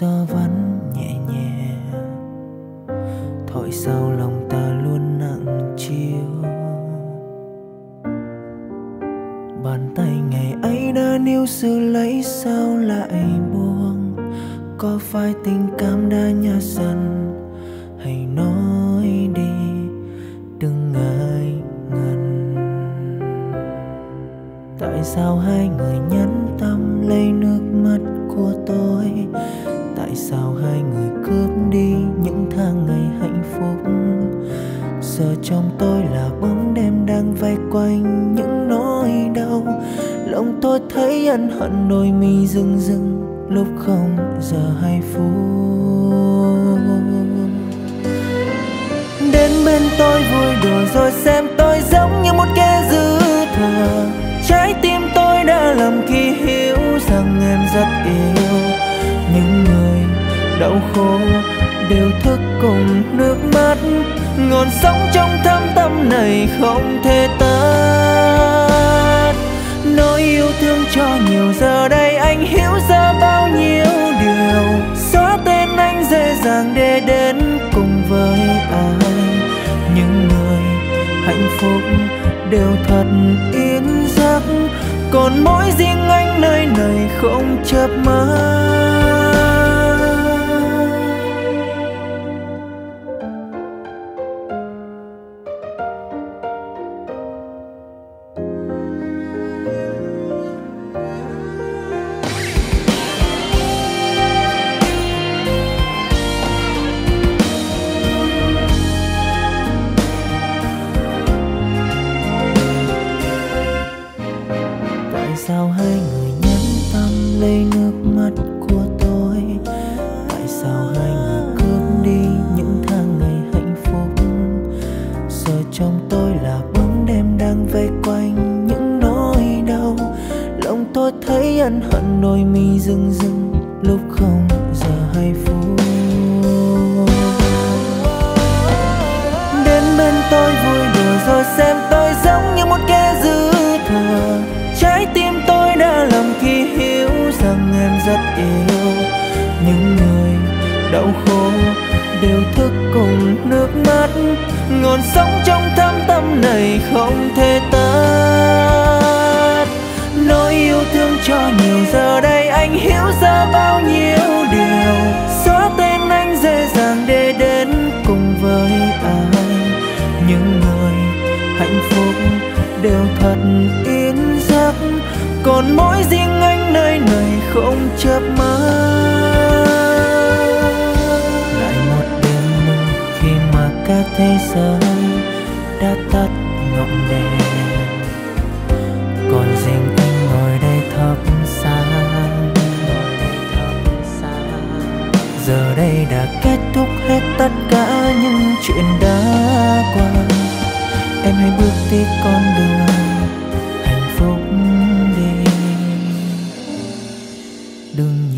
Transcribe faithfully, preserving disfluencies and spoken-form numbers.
gió vẫn nhẹ nhẹ thổi sau lòng ta luôn nặng chiếu. Bàn tay ngày ấy đã níu giữ lấy sao lại buông? Có phải tình cảm đã nhạt dần? Hãy nói đi đừng ngại ngần. Tại sao hai người nhẫn tâm lấy nước mắt của tôi? Tại sao hai người cướp đi những tháng ngày hạnh phúc? Giờ trong tôi là bóng đêm đang vây quanh những nỗi đau. Lòng tôi thấy ân hận đôi mi rưng rưng lúc không giờ hai phút. Đến bên tôi vui đùa rồi xem tôi giống như một kẻ dư thừa. Trái tim tôi đã lầm khi hiểu rằng em rất yêu. Những người đau khổ đều thức cùng nước mắt. Ngọn sóng trong thâm tâm này không thể tắt. Nỗi yêu thương cho nhiều giờ đây anh hiểu ra bao nhiêu điều. Xóa tên anh dễ dàng để đến cùng với ai. Những người hạnh phúc đều thật yên giấc. Còn mỗi riêng anh nơi này không chợp mắt. Sao hai người nhẫn tâm lấy nước mắt của tôi? Tại sao hai người cướp đi những tháng ngày hạnh phúc? Giờ trong tôi là bóng đêm đang vây quanh những nỗi đau. Lòng tôi thấy ân hận đôi mi rưng rưng lúc không giờ hai phút. Đến bên tôi vui đùa rồi xem tôi giống như một kẻ dư thừa. Trái tim tôi đã lầm khi hiểu rằng em rất yêu. Những người đau khổ đều thức cùng nước mắt. Ngọn sóng trong thâm tâm này không thể tắt. Nỗi yêu thương cho nhiều giờ đây anh hiểu ra bao nhiêu điều. Xóa tên anh dễ dàng để đến cùng với ai. Những người hạnh phúc đều thật yên giấc. Còn mỗi riêng anh nơi này không chợp mắt. Lại một đêm mưa khi mà cả thế giới đã tắt ngọn đèn. Còn riêng anh ngồi đây thắp sáng. Giờ đây đã kết thúc hết tất cả những chuyện đã qua. Em hãy bước tiếp con đường hạnh phúc đi. Đừng